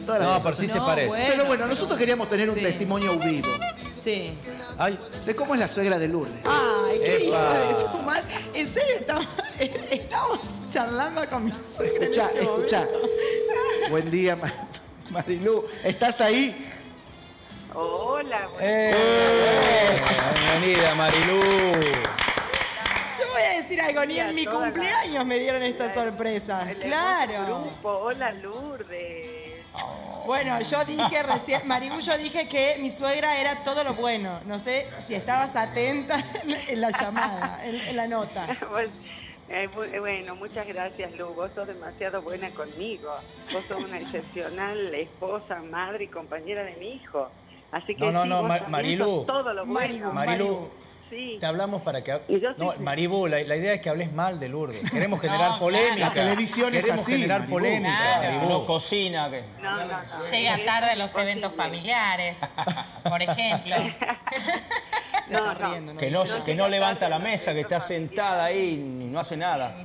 todas las No, cosas. pero sí se No, parece. bueno. Pero bueno, nosotros queríamos tener un Sí. testimonio vivo Sí. Ay, de cómo es la suegra de Lourdes. Ay, qué hijo Epa. de su madre. En serio, estamos charlando con mi suegra. Escucha, en este escucha. momento. Buen día, Marilú. ¿Estás ahí? Hola, bienvenida, Marilú. Yo voy a decir algo, ni en mi toda la- cumpleaños me dieron esta sorpresa. el Claro. grupo. Hola, Lourdes. Bueno, yo dije recién, Maribú, yo dije que mi suegra era todo lo bueno. No sé si estabas atenta en la llamada, en la nota. Bueno, muchas gracias, Lu. Vos sos demasiado buena conmigo. Vos sos una excepcional esposa, madre y compañera de mi hijo. Así que No, sí, no, vos también Marilú. sos todo lo bueno. Marilú, Sí. te hablamos para que... Y yo No, sí. Maribú, la idea es que hables mal de Lourdes. Queremos generar polémica. La televisión es Queremos así, generar Maribú. polémica, Claro. Maribú. No cocina. Que... No. Llega tarde a los Imposible. eventos familiares, por ejemplo. Se está riendo, ¿no? Que no levanta la mesa, que está sentada ahí y no hace nada.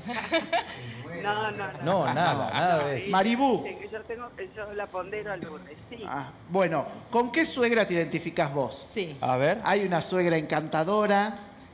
No, nada de eso. Maribú. Yo la pondero a Lourdes, sí. Ah, bueno, ¿con qué suegra te identificás vos? Sí. A ver, Hay una suegra encantadora,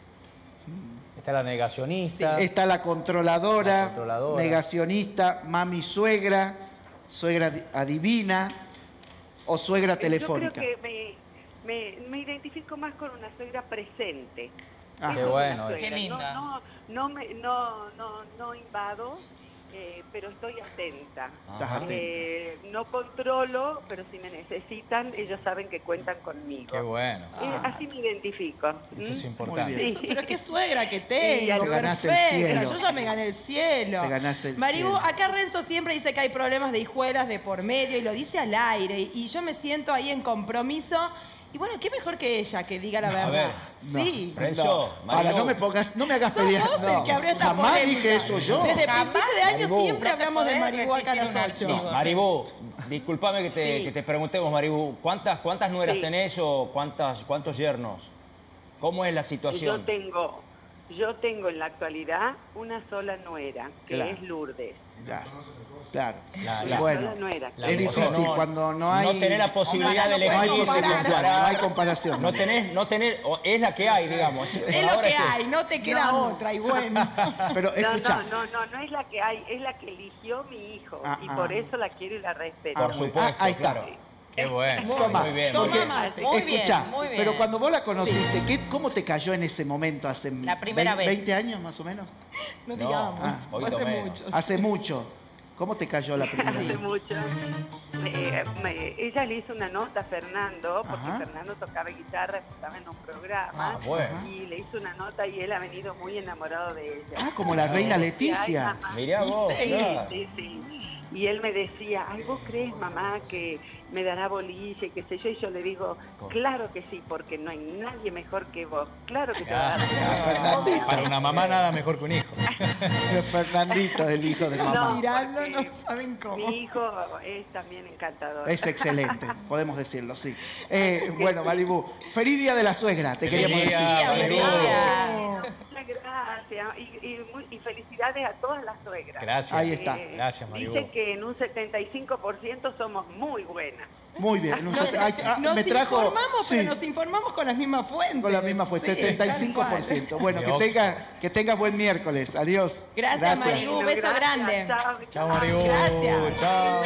está la negacionista. está la controladora, La controladora. negacionista, mami suegra, suegra adivina o suegra telefónica. Yo creo que me identifico más con una suegra presente. Ah, Esa qué es bueno una eso. Qué suegra. lindo. No invado, pero estoy atenta. Estás atenta. No controlo, pero si me necesitan, ellos saben que cuentan conmigo. Qué bueno. Así me identifico. Eso es ¿Mm? importante. Muy bien. Eso, pero qué suegra que Sí, tengo, te ganaste el perfecta. cielo. Yo ya me gané el cielo. Te ganaste el Maribú, cielo. acá Renzo siempre dice que hay problemas de hijuelas de por medio y lo dice al aire. Y yo me siento ahí en compromiso. Y bueno, qué mejor que ella que diga la verdad. ver, Sí. Renzo, Para, Marilú. no me hagas Sos pelear. vos el que abrió esta Jamás polémica. dije eso yo. Desde Jamás, principio de año Maribú. siempre No te hablamos de podés Maribú acá a las resistir un 8. archivo. Maribú, discúlpame que te preguntemos, Maribú. ¿Cuántas nueras Sí. tenés o cuántos yernos? ¿Cómo es la situación? Yo tengo en la actualidad una sola nuera, que Claro. es Lourdes. Claro. Una Bueno, sola nuera. es difícil cuando no hay... No tenés la posibilidad de no no hay elegir. posibilidad, no hay comparación. No tenés, es la que hay, digamos. Es lo Ahora que hay, no te queda otra y bueno. Pero escucha, No es la que hay, es la que eligió mi hijo. Ah, y ah. por eso la quiero y la respeto. Por supuesto, ahí está. claro. Qué bueno. Toma, Muy bien. Toma muy bien. mate. Muy escucha, bien, muy bien. pero cuando vos la conociste, ¿cómo te cayó en ese momento? ¿Hace La primera vez. 20 años más o menos? No No, digamos, un poquito hace menos. mucho. Hace mucho. ¿Cómo te cayó la primera Hace vez? mucho. Ella le hizo una nota a Fernando, porque Ajá. Fernando tocaba guitarra, estaba en un programa. Ah, bueno. Y le hizo una nota y él ha venido muy enamorado de ella. Ah, como la reina Leticia. Ay, mamá. Mirá vos, Sí, claro. sí. Y él me decía, ay, ¿vos crees, mamá, que me dará bolilla y qué sé yo? Y yo le digo, claro que sí, porque no hay nadie mejor que vos. Claro que te va a dar. Fernandito. Para una mamá nada mejor que un hijo. Fernandito, el hijo de mamá. Mirando, porque no saben cómo. Mi hijo es también encantador. Es excelente, podemos decirlo, sí. Bueno, Malibú, feliz día de la suegra, te queríamos Feliz decir. día, Malibú. Muchas gracias y felicidades a todas las suegras. Gracias. Ahí está. Gracias, Maribú. Dice que en un 75% somos muy buenas. Muy bien. Nos Me trajo informamos, sí, pero nos informamos con las mismas fuentes. con la misma fue, Sí, tal 75%. cual. Bueno, De que tengas buen miércoles. Adiós. Gracias, Maribú. Un beso Gracias, grande. chao. Chao, Maribú. Gracias. Chao.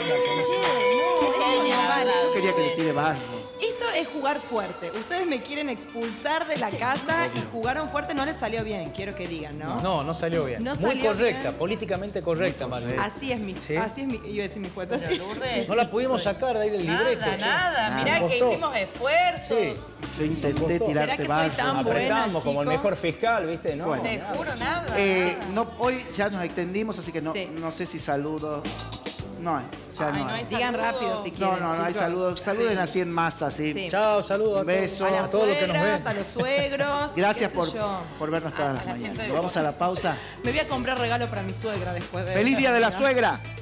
Genia, la verdad. Yo quería que le tire barro. Esto es jugar fuerte. Ustedes me quieren expulsar de la casa y jugaron fuerte, no les salió bien, quiero que digan, ¿no? No, no salió bien. No Muy salió correcta, bien. políticamente correcta, Maribú. Así es mi, Sí. iba a decir mi juez. así. Lourdes. No la pudimos sacar de ahí del libreto. Nada, che. nada. Mirá que Costó. hicimos esfuerzos. Sí. Yo intenté ¿Será tirarte que soy barro. tan buena, Apretamos como el chicos? mejor fiscal, ¿viste? No, Bueno. Te juro, nada. Hoy ya nos extendimos, así que Sí. no sé si saludo. No hay, ya Ay, no no hay. hay Digan saludos. rápido si No, quieren. no hay chicos. saludos. Saluden Sí. así en masa, ¿sí? Sí. Chao, saludos Un beso. A a las todos los que nos suegras, ven. a los suegros. Gracias qué sé yo. por vernos todas las mañanas. Vamos a la pausa. Me voy a comprar regalo para mi suegra después de... ¡Feliz Día de la Suegra!